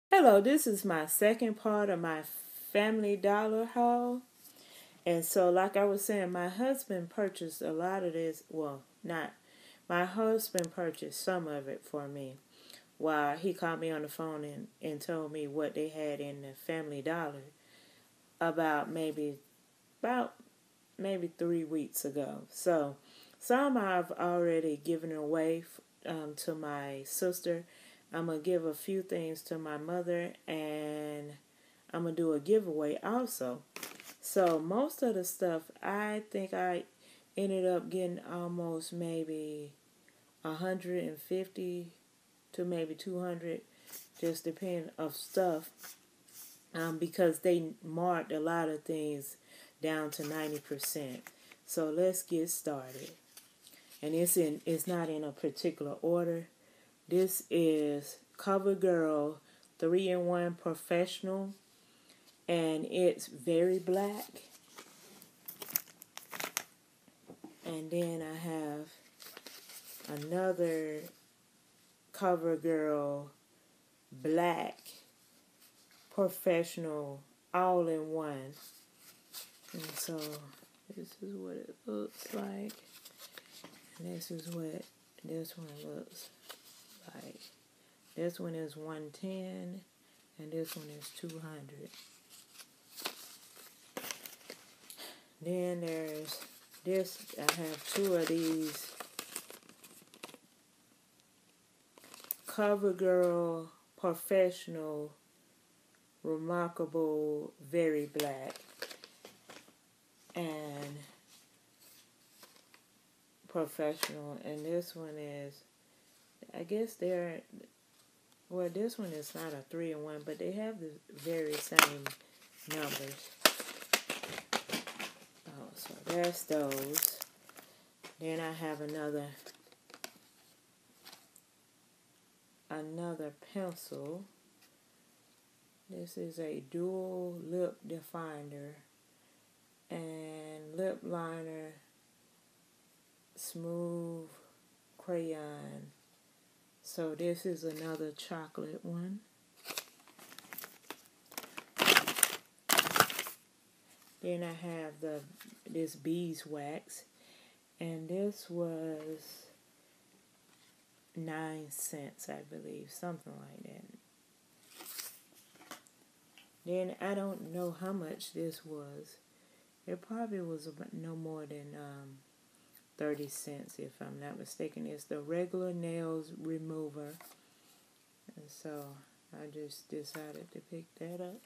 Hello, this is my second part of my Family Dollar haul. And so, like I was saying, my husband purchased a lot of this. Well, not my husband purchased some of it for me while he called me on the phone and told me what they had in the Family Dollar about about maybe 3 weeks ago. So, some I've already given away to my sister. I'm going to give a few things to my mother, and I'm going to do a giveaway also. So most of the stuff, I think I ended up getting almost maybe 150 to maybe 200, just depending of stuff, because they marked a lot of things down to 90%. So let's get started. And it's not in a particular order. This is CoverGirl 3-in-1 Professional, and it's very black. And then I have another CoverGirl Black Professional all-in-one. And so this is what it looks like. And this is what this one looks like. This one is 110 and this one is 200. Then there's this. I have two of these CoverGirl Professional Remarkable Very Black and Professional, and this one is, I guess this one is not a 3-in-1, but they have the very same numbers. Oh, so there's those. Then I have another pencil. This is a dual lip definer and lip liner, smooth crayon. So this is another chocolate one. Then I have this beeswax, and this was 9 cents, I believe, something like that. Then I don't know how much this was. It probably was about no more than 30 cents, if I'm not mistaken. It's the regular nails remover. And so I just decided to pick that up.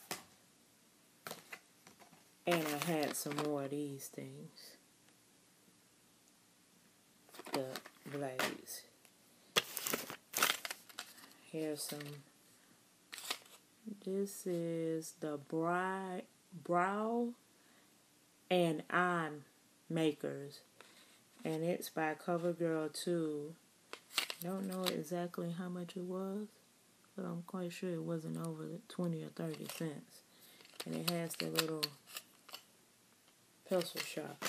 And I had some more of these things. The blades. Here's some. This is the Brow and Eye Makers. And it's by CoverGirl 2. Don't know exactly how much it was, but I'm quite sure it wasn't over 20 or 30 cents. And it has the little pencil sharpener.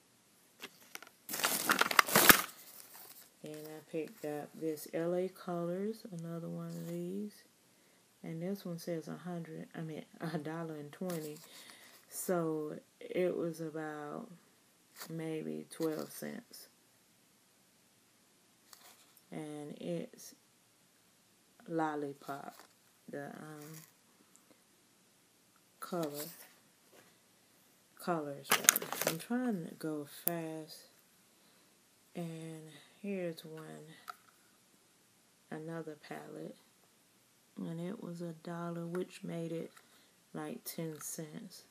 And I picked up this LA Colors, another one of these. And this one says $1.20. So it was about maybe 12 cents. And it's Lollipop, the colors. Rather. I'm trying to go fast. And here's another palette. And it was $1, which made it like 10 cents.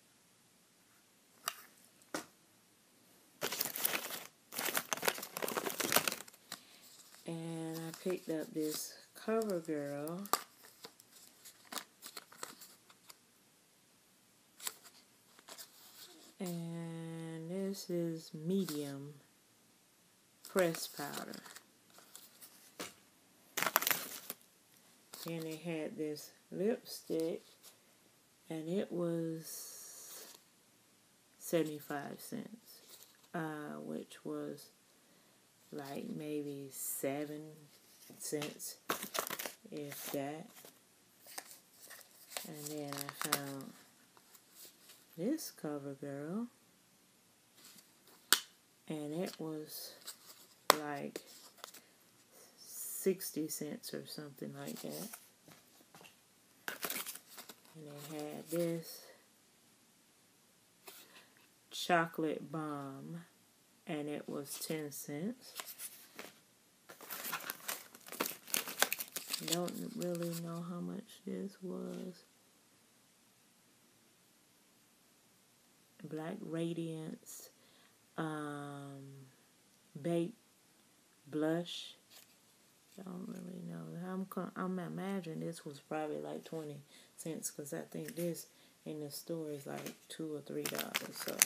And I picked up this CoverGirl and this is medium pressed powder. And it had this lipstick, and it was 75 cents, which was like maybe 7 cents, if that. CoverGirl. And it was like 60 cents or something like that. And it had this chocolate bomb, and it was 10 cents. Don't really know how much this was. Black Radiance baked blush. Don't really know. I'm imagining this was probably like 20 cents, because I think this in the store is like $2 or $3. So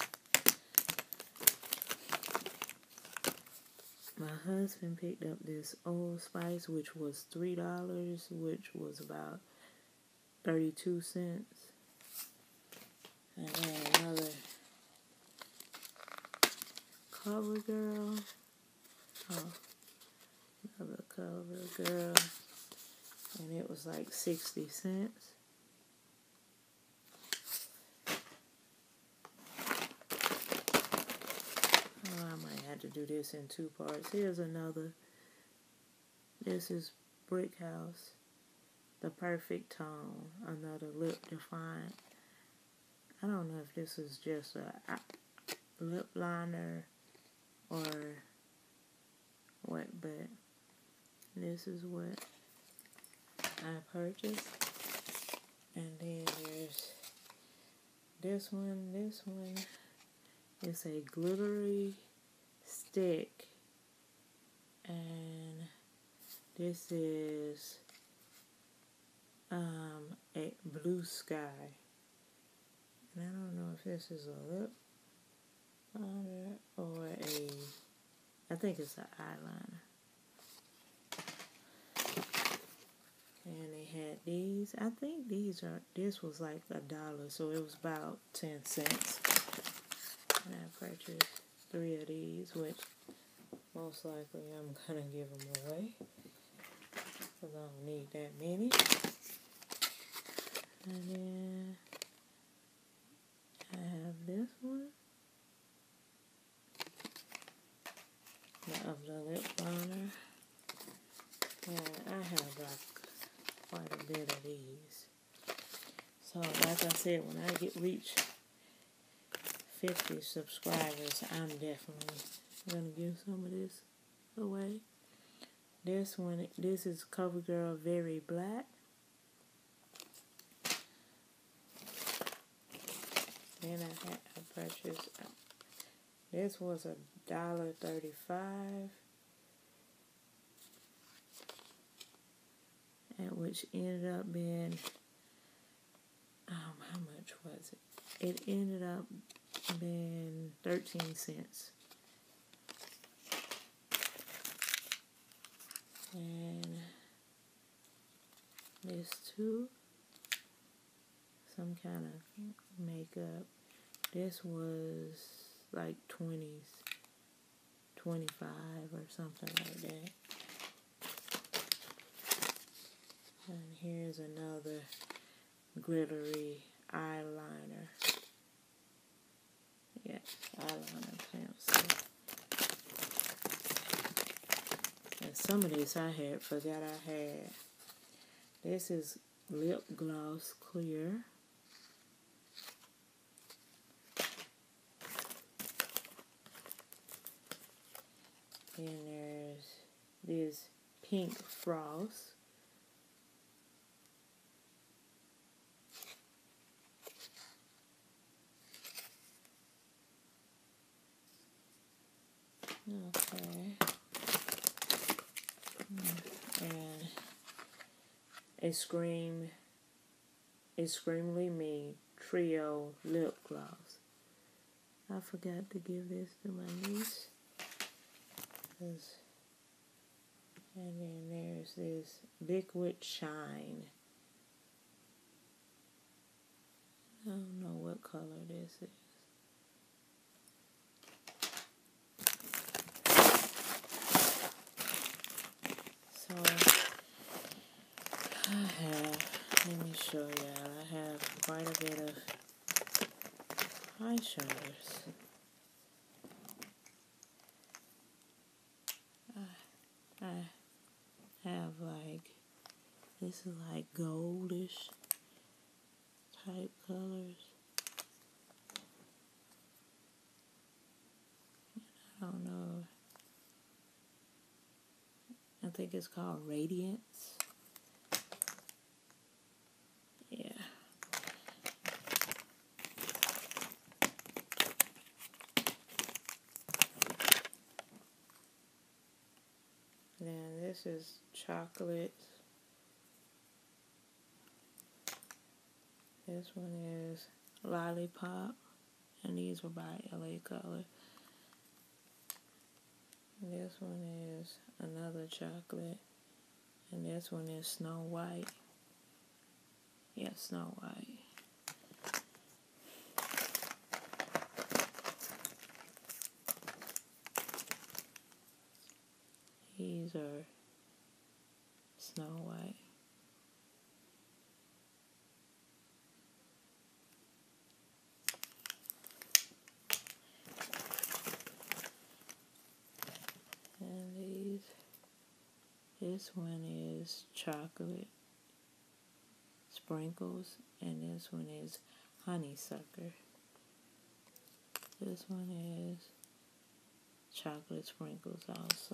my husband picked up this Old Spice, which was $3, which was about 32 cents. And then another CoverGirl. Oh, another CoverGirl. And it was like 60 cents. Oh, I might have to do this in 2 parts. Here's another. This is Brick House. The Perfect Tone. Another lip define. I don't know if this is just a lip liner or what, but this is what I purchased. And then there's this one. This one is a glittery stick, and this is a Blue Sky. And I don't know if this is a lip liner or I think it's an eyeliner. And they had these. I think this was like $1, so it was about 10 cents. And I purchased 3 of these, which most likely I'm gonna give them away, because I don't need that many. And then I have this one of the lip liner, and I have like quite a bit of these. So like I said, when I reach 50 subscribers, I'm definitely gonna give some of this away. This is CoverGirl Very Black. Then I purchased, this was $1.35, and which ended up being, how much was it? It ended up being 13 cents. And this too, some kind of makeup. This was like 20s, 25 or something like that. And here's another glittery eyeliner. Yeah, eyeliner pencil. And some of this I had forgot I had. This is Lip Gloss Clear. And there's this Pink Frost. Okay. And a Screamly Me Trio Lip Gloss. I forgot to give this to my niece. And then there's this Liquid Shine. I don't know what color this is. So let me show y'all. I have quite a bit of eyeshiners. I have like, this is like goldish type colors. I don't know. I think it's called Radiance. Yeah. Then this is chocolate. This one is Lollipop. And these were by LA Color. And this one is another chocolate. And this one is Snow White. Yeah, Snow White. These are Snow White. And this one is chocolate sprinkles, and this one is honeysuckle. This one is chocolate sprinkles also.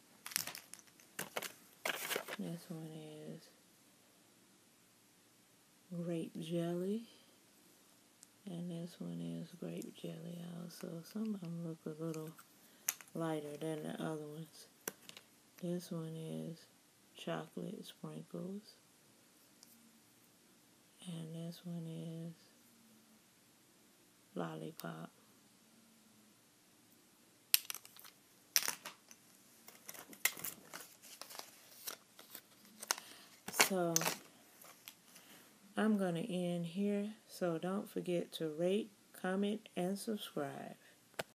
This one is grape jelly. And this one is grape jelly also. Some of them look a little lighter than the other ones. This one is chocolate sprinkles. And this one is lollipop. So I'm going to end here. So don't forget to rate, comment, and subscribe.